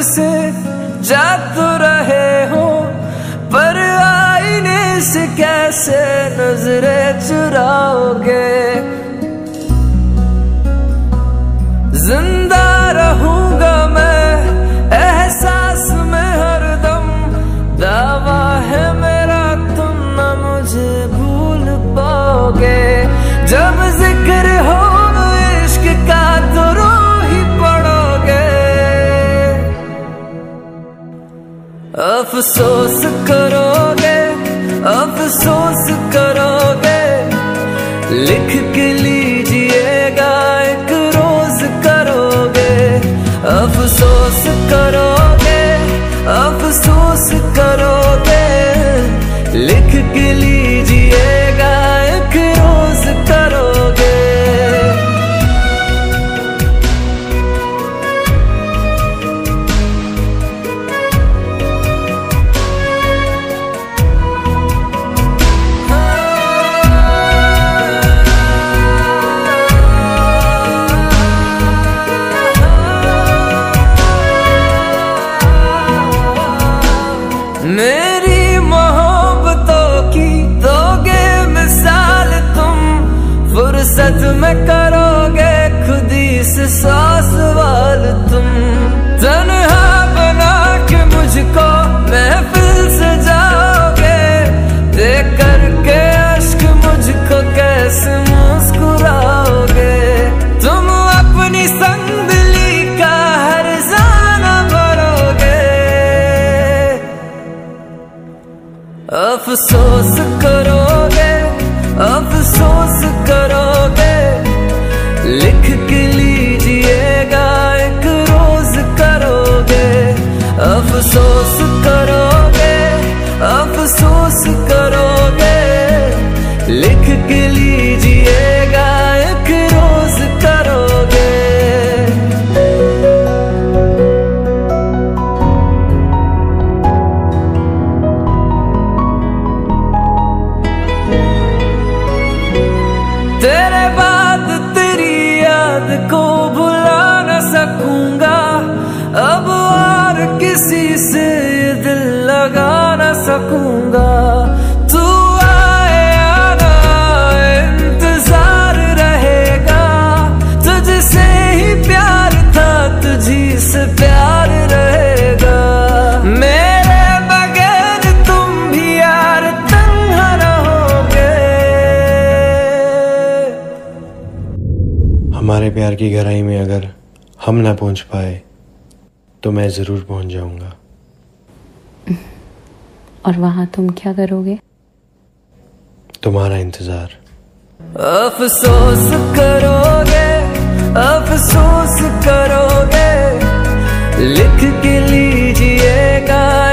मुझसे जा तो रहे हो, पर आईने से कैसे नजरें चुराओगे। जिंदा रहूंगा मैं एहसास में हरदम, दावा है मेरा तुम न मुझे भूल पाओगे। जब जिक्र हो इश्क का तो रो ही पड़ोगे। अफसोस करोगे, अफसोस करोगे, लिख के लीजिएगा एक रोज करोगे। अफसोस करोगे, अफसोस करोगे, लिख के लीजिएगा एक रोज करोगे। मेरी मोहब्बतों की दोगे मिसाल तुम, फुर्सत में करोगे खुद ही से 100 सवाल तुम। तन्हा बना के मुझको महफिल से जाओगे, देख करके अश्क मुझको कैसे मुस्कुराओगे। तुम अपनी संदली का हर जाना भरोगे। अफसोस करोगे, अफसोस करोगे, लिख के लीजिएगा एक रोज करोगे। अफसोस करोगे, अफसोस करोगे, लिख के लीजिएगा एक रोज करोगे। तेरे बाद तेरी याद को भुला न सकूंगा, अब और किसी से दिल लगा न सकूंगा। तू आए या ना इंतजार रहेगा, तुझसे ही प्यार था तुझी से प्यार रहेगा। मेरे बगैर तुम भी यार तन्हा रहोगे। हमारे प्यार की गहराई में अगर हम ना पहुंच पाए तो मैं जरूर पहुंच जाऊंगा। और वहां तुम क्या करोगे? तुम्हारा इंतजार। अफसोस करोगे, अफसोस करोगे, लिख के लीजिएगा